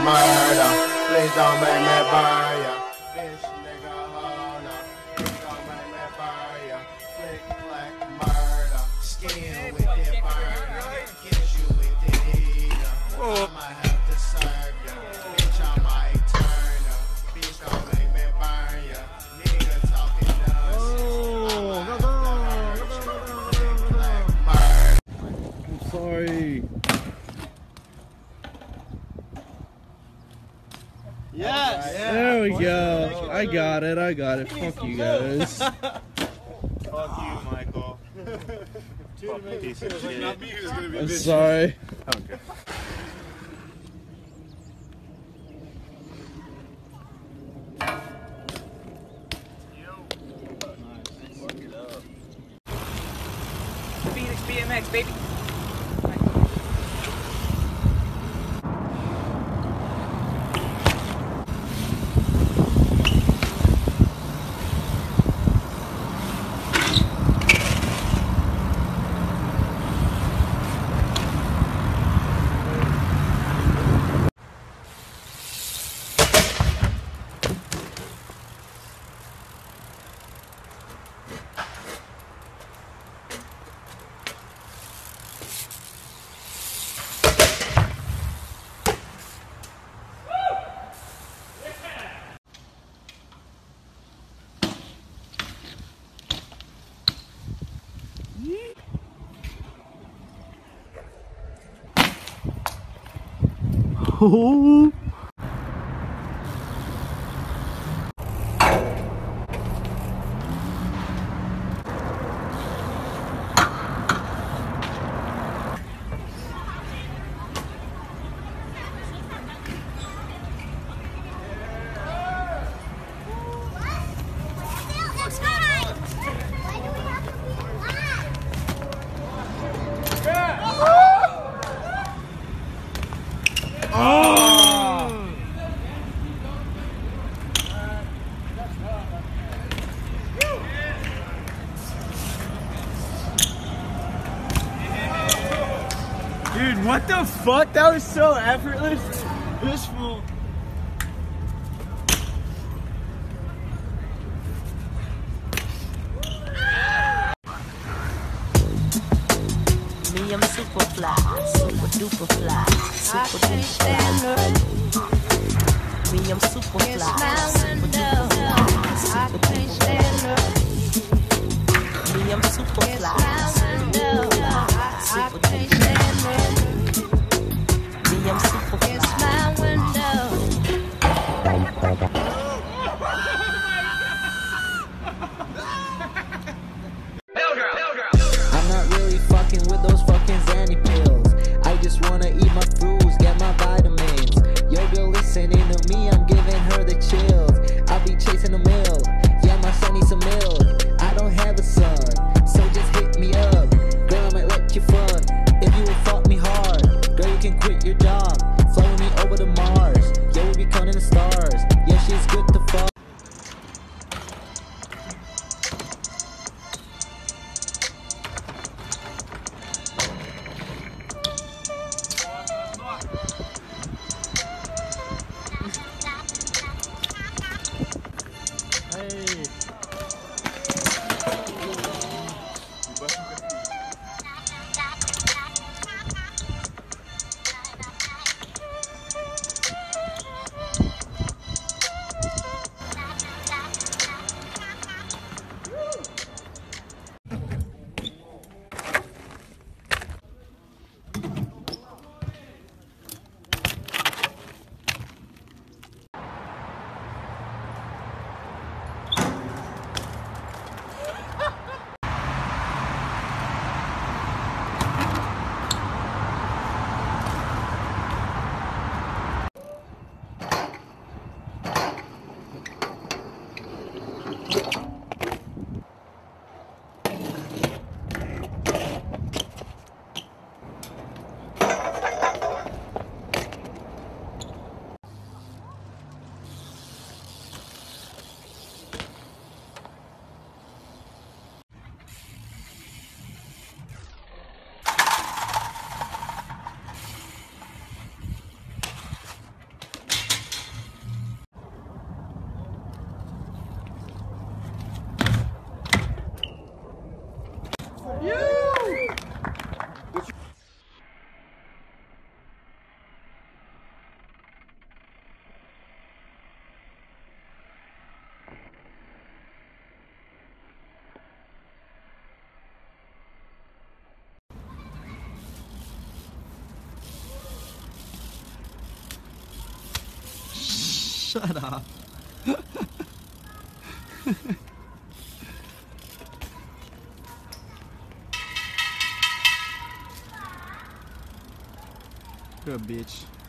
murder. Please don't make me burn ya. Bitch nigga, hold up. Please don't make me burn ya. Flick, flack, murder. Skin with it burner. Kiss you with it heater. I might have to serve ya. Bitch, I might turn ya. Bitch, don't make me burn ya. Nigga talking nonsense. Sorry. Yes! Yeah. There we go. I got it. Fuck you guys. Fuck you, Michael. Piece of shit. I'm sorry. Okay. Phoenix BMX, baby. Oh. Dude, what the fuck? That was so effortless. This fool. Me, I'm super fly, super duper fly, super duper fly. Me, I'm super fly, super duper fly, super duper fly. Me, I'm super fly, super duper fly, super duper fly. Me, I'm super fly. It's my window. I'm not really fucking with those fucking Zanny pills. I just wanna eat my foods, get my vitamins. Yo, girl, listening to me, I'm giving her the chills. I'll be chasing a mill, yeah, my son needs some milk. I don't have a son, so just hit me up. Girl, I might let you fuck, if you will fuck me hard. Girl, you can quit your job, fly me over to Mars. Yeah, we'll be counting the stars, yeah, she's good to fuck. Shut up. You're a bitch.